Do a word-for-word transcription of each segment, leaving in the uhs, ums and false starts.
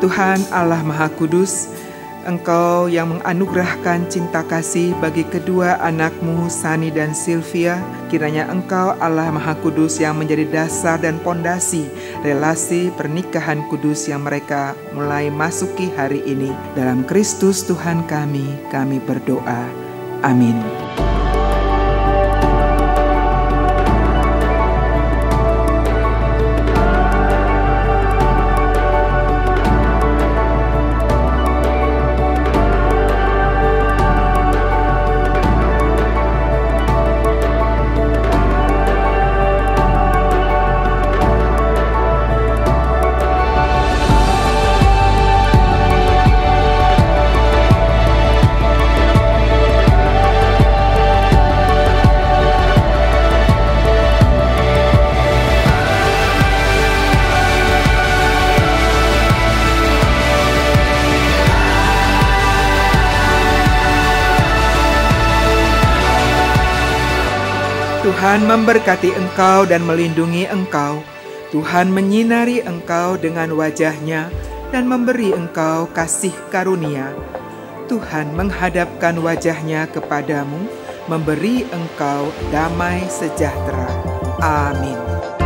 Tuhan Allah Maha Kudus, Engkau yang menganugerahkan cinta kasih bagi kedua anakmu Sanny dan Sylvi, kiranya Engkau Allah Maha Kudus yang menjadi dasar dan pondasi relasi pernikahan kudus yang mereka mulai masuki hari ini. Dalam Kristus Tuhan kami, kami berdoa. Amin. Tuhan memberkati engkau dan melindungi engkau. Tuhan menyinari engkau dengan wajah-Nya dan memberi engkau kasih karunia. Tuhan menghadapkan wajah-Nya kepadamu, memberi engkau damai sejahtera. Amin.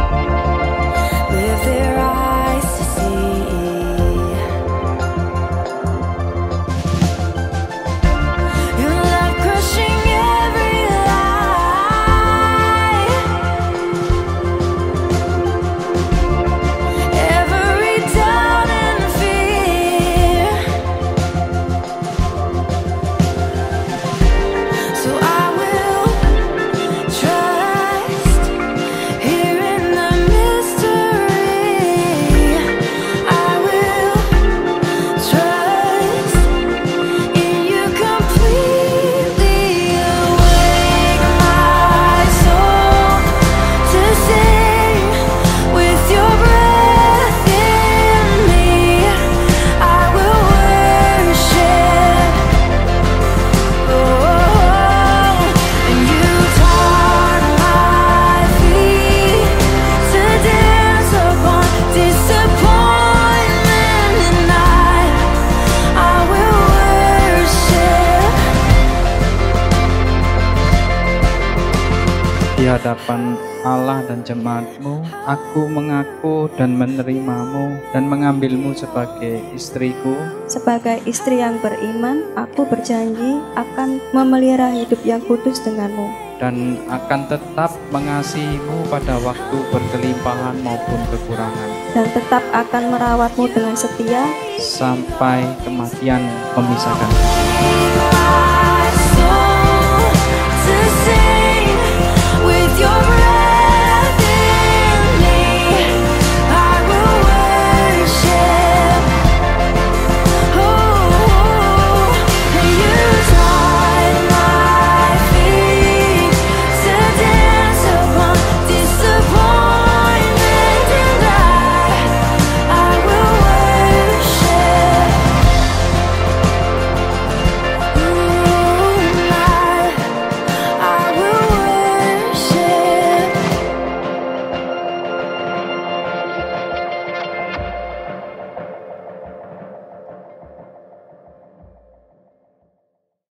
Di hadapan Allah dan jemaat-Mu, aku mengaku dan menerimamu dan mengambilmu sebagai istriku. Sebagai istri yang beriman, aku berjanji akan memelihara hidup yang kudus denganmu dan akan tetap mengasihimu pada waktu berkelimpahan maupun kekurangan, dan tetap akan merawatmu dengan setia sampai kematian memisahkan. My soul.